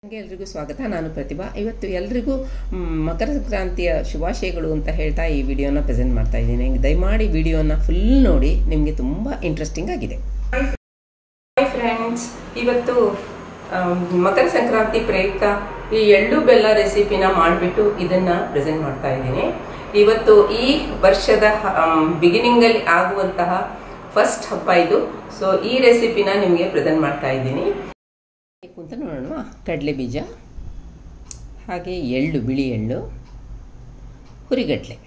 ಎಲ್ರಿಗೂ ಸ್ವಾಗತ. ನಾನು ಪ್ರತಿಭಾ. ಇವತ್ತು ಎಲ್ರಿಗೂ ಮಕರ ಸಂಕ್ರಾಂತಿಯ ಶುಭಾಶಯಗಳು ಅಂತ ಹೇಳ್ತಾ ಈ ವಿಡಿಯೋನ ಪ್ರೆಸೆಂಟ್ ಮಾಡ್ತಾ ಇದ್ದೀನಿ. ದಯಮಾಡಿ ವಿಡಿಯೋನ ಫುಲ್ ನೋಡಿ, ನಿಮಗೆ ತುಂಬ ಇಂಟ್ರೆಸ್ಟಿಂಗ್ ಆಗಿದೆ. ಹಾಯ್ ಫ್ರೆಂಡ್ಸ್, ಇವತ್ತು ಮಕರ ಸಂಕ್ರಾಂತಿ ಪ್ರಯುಕ್ತ ಈ ಎಳ್ಳು ಬೆಲ್ಲ ರೆಸಿಪಿನ ಮಾಡಿಬಿಟ್ಟು ಇದನ್ನು ಪ್ರೆಸೆಂಟ್ ಮಾಡ್ತಾ ಇದ್ದೀನಿ. ಇವತ್ತು ಈ ವರ್ಷದ ಬಿಗಿನಿಂಗಲ್ಲಿ ಆಗುವಂತಹ ಫಸ್ಟ್ ಹಬ್ಬ ಇದು. ಸೊ ಈ ರೆಸಿಪಿನ ನಿಮಗೆ ಪ್ರೆಸೆಂಟ್ ಮಾಡ್ತಾ ಇದ್ದೀನಿ. ಅಂತ ನೋಡೋಣ. ಕಡಲೆ ಬೀಜ, ಹಾಗೆ ಎಳ್ಳು, ಬಿಳಿ ಎಳ್ಳು, ಹುರಿಗಡಲೆ,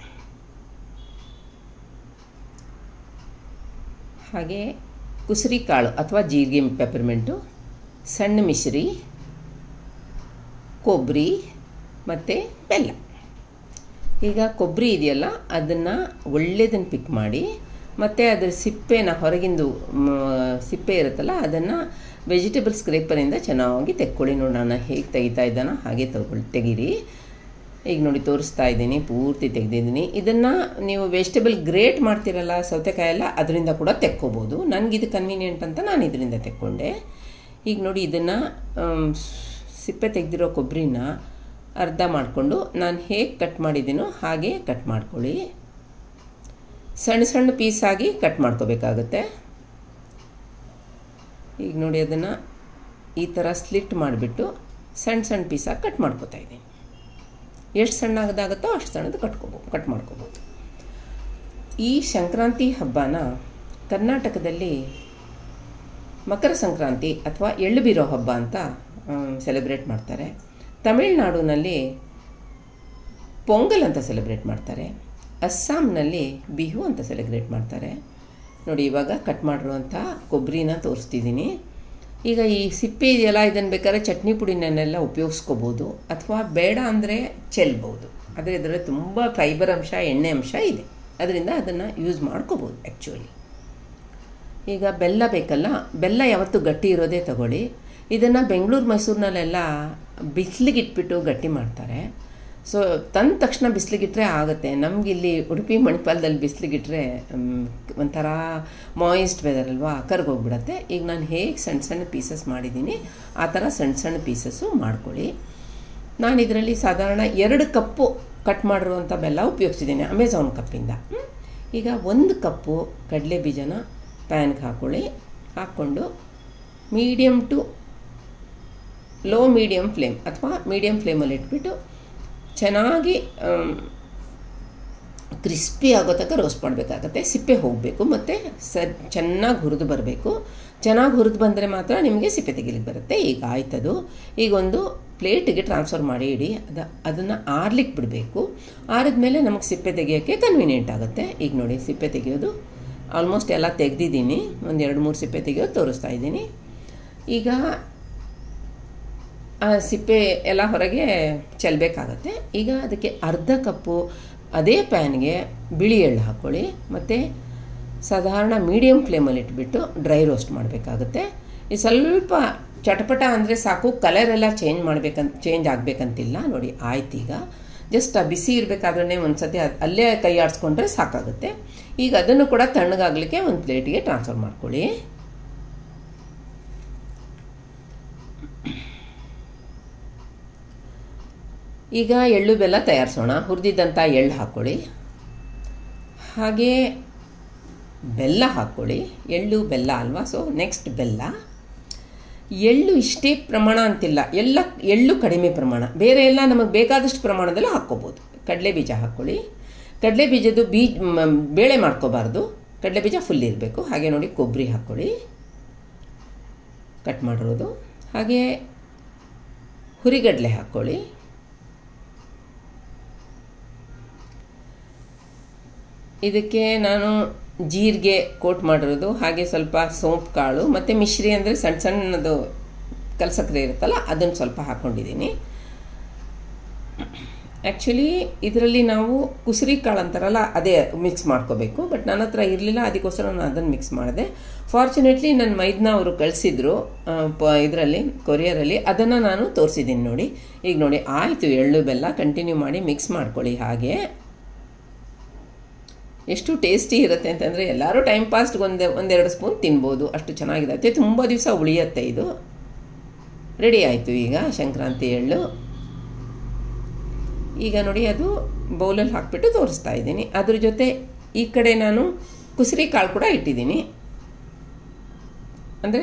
ಹಾಗೆ ಕುಸುರಿ ಕಾಳು ಅಥವಾ ಜೀರಿಗೆ ಪೆಪರ್ಮೆಂಟು, ಸಣ್ಣ ಮಿಶ್ರಿ, ಕೊಬ್ಬರಿ ಮತ್ತು ಬೆಲ್ಲ. ಈಗ ಕೊಬ್ಬರಿ ಇದೆಯಲ್ಲ, ಅದನ್ನು ಒಳ್ಳೆಯದನ್ನು ಪಿಕ್ ಮಾಡಿ ಮತ್ತು ಅದರ ಸಿಪ್ಪೆನ, ಹೊರಗಿಂದು ಸಿಪ್ಪೆ ಇರುತ್ತಲ್ಲ, ಅದನ್ನು ವೆಜಿಟೇಬಲ್ ಸ್ಕ್ರೇಪರಿಂದ ಚೆನ್ನಾಗಿ ತೆಕ್ಕೊಳ್ಳಿ. ನೋಡಿ, ನಾನು ಹೇಗೆ ತೆಗಿತಾ ಇದ್ದಾನೋ ಹಾಗೆ ತೆಗೀರಿ. ಈಗ ನೋಡಿ ತೋರಿಸ್ತಾ ಇದ್ದೀನಿ, ಪೂರ್ತಿ ತೆಗೆದಿದ್ದೀನಿ. ಇದನ್ನು ನೀವು ವೆಜಿಟೇಬಲ್ ಗ್ರೇಟ್ ಮಾಡ್ತೀರಲ್ಲ, ಸೌತೆಕಾಯೆಲ್ಲ, ಅದರಿಂದ ಕೂಡ ತೆಕ್ಕೋಬೋದು. ನನಗಿದು ಕನ್ವೀನಿಯೆಂಟ್ ಅಂತ ನಾನು ಇದರಿಂದ ತೆಕ್ಕೊಂಡೆ. ಈಗ ನೋಡಿ, ಇದನ್ನು ಸಿಪ್ಪೆ ತೆಗೆದಿರೋ ಕೊಬ್ಬರಿನ ಅರ್ಧ ಮಾಡಿಕೊಂಡು ನಾನು ಹೇಗೆ ಕಟ್ ಮಾಡಿದ್ದೀನೋ ಹಾಗೆ ಕಟ್ ಮಾಡ್ಕೊಳ್ಳಿ. ಸಣ್ಣ ಸಣ್ಣ ಪೀಸಾಗಿ ಕಟ್ ಮಾಡ್ಕೋಬೇಕಾಗುತ್ತೆ. ಈಗ ನೋಡಿ, ಅದನ್ನು ಈ ಥರ ಸ್ಲಿಟ್ ಮಾಡಿಬಿಟ್ಟು ಸಣ್ಣ ಸಣ್ಣ ಪೀಸಾಗಿ ಕಟ್ ಮಾಡ್ಕೋತಾ ಇದ್ದೀನಿ. ಎಷ್ಟು ಸಣ್ಣದಾಗುತ್ತೋ ಅಷ್ಟು ಸಣ್ಣದು ಕಟ್ ಮಾಡ್ಕೋಬೋದು. ಈ ಸಂಕ್ರಾಂತಿ ಹಬ್ಬನ ಕರ್ನಾಟಕದಲ್ಲಿ ಮಕರ ಸಂಕ್ರಾಂತಿ ಅಥವಾ ಎಳ್ಳು ಬೀರೋ ಹಬ್ಬ ಅಂತ ಸೆಲೆಬ್ರೇಟ್ ಮಾಡ್ತಾರೆ. ತಮಿಳುನಾಡಿನಲ್ಲಿ ಪೊಂಗಲ್ ಅಂತ ಸೆಲೆಬ್ರೇಟ್ ಮಾಡ್ತಾರೆ. ಅಸ್ಸಾಂನಲ್ಲಿ ಬಿಹು ಅಂತ ಸೆಲೆಬ್ರೇಟ್ ಮಾಡ್ತಾರೆ. ನೋಡಿ, ಇವಾಗ ಕಟ್ ಮಾಡಿರುವಂಥ ಕೊಬ್ಬರಿನ ತೋರಿಸ್ತಿದ್ದೀನಿ. ಈಗ ಈ ಸಿಪ್ಪೆ ಇದೆಯಲ್ಲ, ಇದನ್ನು ಬೇಕಾದ್ರೆ ಚಟ್ನಿ ಪುಡಿನೆಲ್ಲ ಉಪಯೋಗಿಸ್ಕೋಬೋದು, ಅಥವಾ ಬೇಡ ಅಂದರೆ ಚೆಲ್ಬೋದು. ಆದರೆ ಇದರಲ್ಲಿ ತುಂಬ ಫೈಬರ್ ಅಂಶ, ಎಣ್ಣೆ ಅಂಶ ಇದೆ, ಅದರಿಂದ ಅದನ್ನು ಯೂಸ್ ಮಾಡ್ಕೋಬೋದು ಆ್ಯಕ್ಚುಲಿ. ಈಗ ಬೆಲ್ಲ ಬೇಕಲ್ಲ, ಬೆಲ್ಲ ಯಾವತ್ತೂ ಗಟ್ಟಿ ಇರೋದೇ ತಗೊಳ್ಳಿ. ಇದನ್ನು ಬೆಂಗಳೂರು ಮೈಸೂರಿನಲ್ಲೆಲ್ಲ ಬಿಸಿಲಿಗಿಟ್ಬಿಟ್ಟು ಗಟ್ಟಿ ಮಾಡ್ತಾರೆ. ಸೊ ತಂದ ತಕ್ಷಣ ಬಿಸಿಲಿಗಿಟ್ರೆ ಆಗುತ್ತೆ. ನಮಗಿಲ್ಲಿ ಉಡುಪಿ ಮಣಿಪಾಲದಲ್ಲಿ ಬಿಸಿಲಿಗಿಟ್ರೆ ಒಂಥರ ಮಾಯಿಸ್ಟ್ ವೆದರ್ ಅಲ್ವಾ, ಕರ್ಗೋಗ್ಬಿಡತ್ತೆ. ಈಗ ನಾನು ಹೇಗೆ ಸಣ್ಣ ಸಣ್ಣ ಪೀಸಸ್ ಮಾಡಿದ್ದೀನಿ ಆ ಥರ ಸಣ್ಣ ಸಣ್ಣ ಪೀಸಸ್ಸು ಮಾಡ್ಕೊಳ್ಳಿ. ನಾನು ಇದರಲ್ಲಿ ಸಾಧಾರಣ 2 ಕಪ್ಪು ಕಟ್ ಮಾಡಿರುವಂಥ ಬೆಲ್ಲ ಉಪಯೋಗಿಸಿದ್ದೀನಿ, ಅಮೆಝಾನ್ ಕಪ್ಪಿಂದ. ಈಗ 1 ಕಪ್ಪು ಕಡಲೆ ಬೀಜನ ಪ್ಯಾನ್ಗೆ ಹಾಕ್ಕೊಂಡು medium to low medium flame ಅಥವಾ ಮೀಡಿಯಮ್ ಫ್ಲೇಮಲ್ಲಿ ಇಟ್ಬಿಟ್ಟು ಚೆನ್ನಾಗಿ ಕ್ರಿಸ್ಪಿ ಆಗೋ ತನಕ ರೋಸ್ಟ್ ಮಾಡಬೇಕಾಗತ್ತೆ. ಸಿಪ್ಪೆ ಹೋಗಬೇಕು ಮತ್ತು ಚೆನ್ನಾಗಿ ಹುರಿದು ಬರಬೇಕು. ಚೆನ್ನಾಗಿ ಹುರಿದು ಬಂದರೆ ಮಾತ್ರ ನಿಮಗೆ ಸಿಪ್ಪೆ ತೆಗಿಲಿಕ್ಕೆ ಬರುತ್ತೆ. ಈಗ ಆಯ್ತದು. ಈಗ ಒಂದು ಪ್ಲೇಟಿಗೆ ಟ್ರಾನ್ಸ್ಫರ್ ಮಾಡಿ ಇಡಿ. ಅದನ್ನು ಆರ್ಲಿಕ್ಕೆ ಬಿಡಬೇಕು. ಆರಿದ್ಮೇಲೆ ನಮಗೆ ಸಿಪ್ಪೆ ತೆಗಿಯೋಕ್ಕೆ ಕನ್ವೀನಿಯೆಂಟ್ ಆಗುತ್ತೆ. ಈಗ ನೋಡಿ, ಸಿಪ್ಪೆ ತೆಗೆಯೋದು ಆಲ್ಮೋಸ್ಟ್ ಎಲ್ಲ ತೆಗೆದಿದ್ದೀನಿ. ಒಂದು 2-3 ಸಿಪ್ಪೆ ತೆಗೆಯೋದು ತೋರಿಸ್ತಾ ಇದ್ದೀನಿ. ಈಗ ಸಿಪ್ಪೆ ಎಲ್ಲ ಹೊರಗೆ ಚೆಲ್ಲಬೇಕಾಗತ್ತೆ. ಈಗ ಅದಕ್ಕೆ ಅರ್ಧ ಕಪ್ಪು ಅದೇ ಪ್ಯಾನ್ಗೆ ಬಿಳಿ ಎಳ್ಳು ಹಾಕ್ಕೊಳ್ಳಿ ಮತ್ತು ಸಾಧಾರಣ ಮೀಡಿಯಮ್ ಫ್ಲೇಮಲ್ಲಿ ಇಟ್ಬಿಟ್ಟು ಡ್ರೈ ರೋಸ್ಟ್ ಮಾಡಬೇಕಾಗುತ್ತೆ. ಇದು ಸ್ವಲ್ಪ ಚಟಪಟ ಅಂದರೆ ಸಾಕು, ಕಲರೆಲ್ಲ ಚೇಂಜ್ ಆಗಬೇಕಂತಿಲ್ಲ. ನೋಡಿ ಆಯ್ತು. ಈಗ ಜಸ್ಟ್ ಆ ಬಿಸಿ ಇರಬೇಕಾದ್ರೆ ಒಂದು ಸತಿ ಅಲ್ಲೇ ಕೈ ಆಡಿಸ್ಕೊಂಡ್ರೆ ಸಾಕಾಗುತ್ತೆ. ಈಗ ಅದನ್ನು ಕೂಡ ತಣ್ಣಗಾಗಲಿಕ್ಕೆ ಒಂದು ಪ್ಲೇಟಿಗೆ ಟ್ರಾನ್ಸ್ಫರ್ ಮಾಡ್ಕೊಳ್ಳಿ. ಈಗ ಎಳ್ಳು ಬೆಲ್ಲ ತಯಾರಿಸೋಣ. ಹುರಿದಿದ್ದಂಥ ಎಳ್ಳು ಹಾಕ್ಕೊಳ್ಳಿ, ಹಾಗೆ ಬೆಲ್ಲ ಹಾಕ್ಕೊಳ್ಳಿ. ಎಳ್ಳು ಬೆಲ್ಲ ಅಲ್ವಾ, ಸೊ ನೆಕ್ಸ್ಟ್ ಬೆಲ್ಲ. ಎಳ್ಳು ಇಷ್ಟೇ ಪ್ರಮಾಣ ಅಂತಿಲ್ಲ, ಎಳ್ಳು ಕಡಿಮೆ ಪ್ರಮಾಣ, ಬೇರೆ ಎಲ್ಲ ನಮಗೆ ಬೇಕಾದಷ್ಟು ಪ್ರಮಾಣದಲ್ಲಿ ಹಾಕ್ಕೋಬೋದು. ಕಡಲೆ ಬೀಜ ಹಾಕ್ಕೊಳ್ಳಿ. ಕಡಲೆ ಬೀಜದ್ದು ಬೇಳೆ ಮಾಡ್ಕೋಬಾರ್ದು, ಕಡಲೆ ಬೀಜ ಫುಲ್ ಇರಬೇಕು. ಹಾಗೆ ನೋಡಿ, ಕೊಬ್ಬರಿ ಹಾಕ್ಕೊಳ್ಳಿ ಕಟ್ ಮಾಡಿರೋದು. ಹಾಗೆ ಹುರಿಗಡಲೆ ಹಾಕ್ಕೊಳ್ಳಿ. ಇದಕ್ಕೆ ನಾನು ಜೀರಿಗೆ ಕೋಟ್ ಮಾಡಿರೋದು, ಹಾಗೆ ಸ್ವಲ್ಪ ಸೋಂಪು ಕಾಳು ಮತ್ತು ಮಿಶ್ರಿ ಅಂದರೆ ಸಣ್ಣ ಸಣ್ಣದು ಕಲ್ಸಕ್ಕರೆ ಇರುತ್ತಲ್ಲ, ಅದನ್ನು ಸ್ವಲ್ಪ ಹಾಕ್ಕೊಂಡಿದ್ದೀನಿ. ಆ್ಯಕ್ಚುಲಿ ಇದರಲ್ಲಿ ನಾವು ಕುಸುರಿ ಕಾಳು ಅಂತಾರಲ್ಲ, ಅದೇ ಮಿಕ್ಸ್ ಮಾಡ್ಕೋಬೇಕು. ಬಟ್ ನನ್ನ ಹತ್ರ ಇರಲಿಲ್ಲ, ಅದಕ್ಕೋಸ್ಕರ ನಾನು ಅದನ್ನು ಮಿಕ್ಸ್ ಮಾಡಿದೆ. ಫಾರ್ಚುನೇಟ್ಲಿ ನನ್ನ ಮೈದ್ನ ಅವರು ಕಳಿಸಿದ್ರು ಇದರಲ್ಲಿ, ಕೊರಿಯರಲ್ಲಿ. ಅದನ್ನು ನಾನು ತೋರಿಸಿದ್ದೀನಿ ನೋಡಿ. ಈಗ ನೋಡಿ ಆಯಿತು, ಎಳ್ಳು ಬೆಲ್ಲ ಕಂಟಿನ್ಯೂ ಮಾಡಿ ಮಿಕ್ಸ್ ಮಾಡ್ಕೊಳ್ಳಿ. ಹಾಗೆ ಎಷ್ಟು ಟೇಸ್ಟಿ ಇರುತ್ತೆ ಅಂತಂದರೆ ಎಲ್ಲರೂ ಟೈಮ್ ಪಾಸ್ಗೆ ಒಂದೆರಡು ಸ್ಪೂನ್ ತಿನ್ಬೋದು, ಅಷ್ಟು ಚೆನ್ನಾಗಿರುತ್ತೆ. ತುಂಬ ದಿವಸ ಉಳಿಯುತ್ತೆ ಇದು. ರೆಡಿ ಆಯಿತು ಈಗ ಸಂಕ್ರಾಂತಿ ಎಳ್ಳು. ಈಗ ನೋಡಿ ಅದು ಬೌಲಲ್ಲಿ ಹಾಕಿಬಿಟ್ಟು ತೋರಿಸ್ತಾ ಇದ್ದೀನಿ. ಅದ್ರ ಜೊತೆ ಈ ಕಡೆ ನಾನು ಕುಸುರಿ ಕಾಳು ಕೂಡ ಇಟ್ಟಿದ್ದೀನಿ. ಅಂದರೆ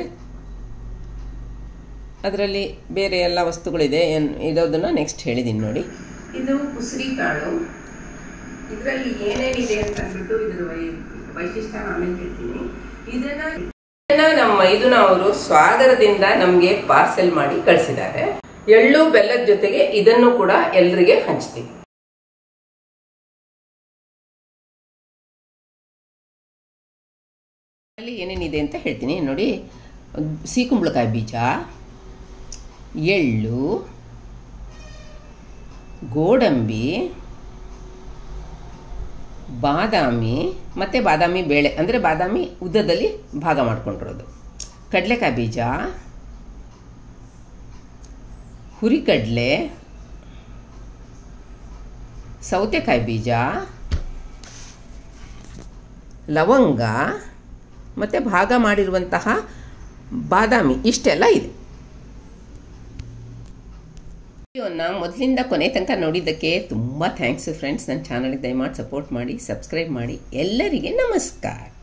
ಅದರಲ್ಲಿ ಬೇರೆ ಎಲ್ಲ ವಸ್ತುಗಳಿದೆ ಇರೋದನ್ನು ನೆಕ್ಸ್ಟ್ ಹೇಳಿದ್ದೀನಿ ನೋಡಿ. ಇದು ಕುಸುರಿ ಕಾಳು. ಇದರಲ್ಲಿ ಏನೇನಿದೆ ಅಂತ ಅಂದ್ಬಿಟ್ಟು ಇದ್ರ ವೈಶಿಷ್ಟ್ಯ ಆಮೇಲೆ ಹೇಳ್ತೀನಿ. ಇದನ್ನ ನಮ್ಮ ಮೈದುನ ಅವರು ಸ್ವಾಗರದಿಂದ ನಮಗೆ ಪಾರ್ಸೆಲ್ ಮಾಡಿ ಕಳಿಸಿದ್ದಾರೆ. ಎಳ್ಳು ಬೆಲ್ಲದ ಜೊತೆಗೆ ಇದನ್ನು ಕೂಡ ಎಲ್ಲರಿಗೆ ಹಂಚ್ತೀವಿ. ಅಲ್ಲಿ ಏನೇನಿದೆ ಅಂತ ಹೇಳ್ತೀನಿ ನೋಡಿ. ಸಿಹಿಕುಂಬಳಕಾಯಿ ಬೀಜ, ಎಳ್ಳು, ಗೋಡಂಬಿ, ಬಾದಾಮಿ ಮತ್ತು ಬಾದಾಮಿ ಬೇಳೆ ಅಂದರೆ ಬಾದಾಮಿ ಉದ್ದದಲ್ಲಿ ಭಾಗ ಮಾಡ್ಕೊಂಡಿರೋದು, ಕಡಲೆಕಾಯಿ ಬೀಜ, ಹುರಿಕಡಲೆ, ಸೌತೆಕಾಯಿ ಬೀಜ, ಲವಂಗ ಮತ್ತು ಭಾಗ ಮಾಡಿರುವಂತಹ ಬಾದಾಮಿ ಇಷ್ಟೆಲ್ಲ ಇದೆ. ವಿಡಿಯೋನ ಮೊದಲಿಂದ ಕೊನೆ ತನಕ ನೋಡಿದ್ದಕ್ಕೆ ತುಂಬ ಥ್ಯಾಂಕ್ಸು ಫ್ರೆಂಡ್ಸ್. ನನ್ನ ಚಾನಲ್ಗೆ ದಯಮಾಡಿ ಸಪೋರ್ಟ್ ಮಾಡಿ, ಸಬ್ಸ್ಕ್ರೈಬ್ ಮಾಡಿ. ಎಲ್ಲರಿಗೆ ನಮಸ್ಕಾರ.